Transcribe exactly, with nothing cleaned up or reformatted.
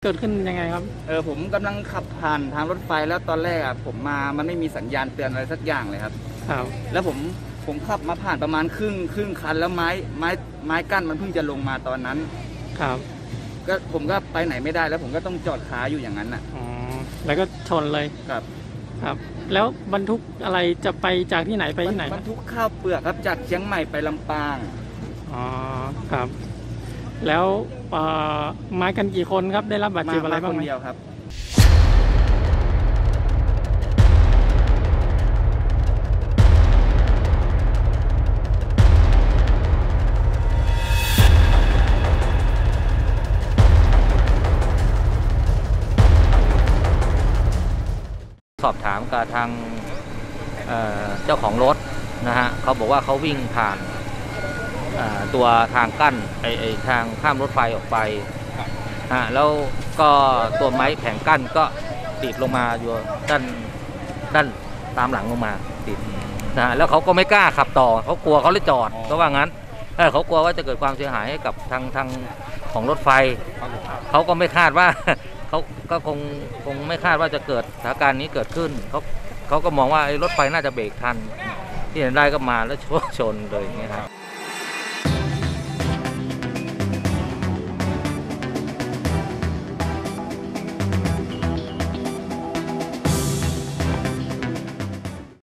เกิดขึ้นยังไงครับเออผมกำลังขับผ่านทางรถไฟแล้วตอนแรกอ่ะผมมามันไม่มีสัญญาณเตือนอะไรสักอย่างเลยครับครับแล้วผมผมขับมาผ่านประมาณครึ่งครึ่งคันแล้วไม้ไม้ไม้กั้นมันเพิ่งจะลงมาตอนนั้นครับก็ผมก็ไปไหนไม่ได้แล้วผมก็ต้องจอดขาอยู่อย่างนั้นอ่ะอ๋อแล้วก็ชนเลยครับครับแล้วบรรทุกอะไรจะไปจากที่ไหนไปที่ไหนบรรทุกข้าวเปลือกครับจากเชียงใหม่ไปลำปางอ๋อครับแล้วมากันกี่คนครับได้รับบาดเจ็บอะไรบ้างไหมคนเดียวครับสอบถามกับทางเเจ้าของรถนะฮะเขาบอกว่าเขาวิ่งผ่านตัวทางกั้นไอไอทางข้ามรถไฟออกไปฮะแล้วก็ตัวไม้แผงกั้นก็ติดลงมาอยู่ด้านด้านตามหลังลงมาติดนะแล้วเขาก็ไม่กล้าขับต่อเขากลัวเขาเลยจอดก็ว่างั้นเขากลัวว่าจะเกิดความเสียหายให้กับทางทางของรถไฟเขาก็ไม่คาดว่าเขาก็คงคงไม่คาดว่าจะเกิดสถานการณ์นี้เกิดขึ้นเขาเขาก็มองว่ารถไฟน่าจะเบรกทันที่เห็นได้ก็มาแล้วชนเลยอย่างเงี้ยครับ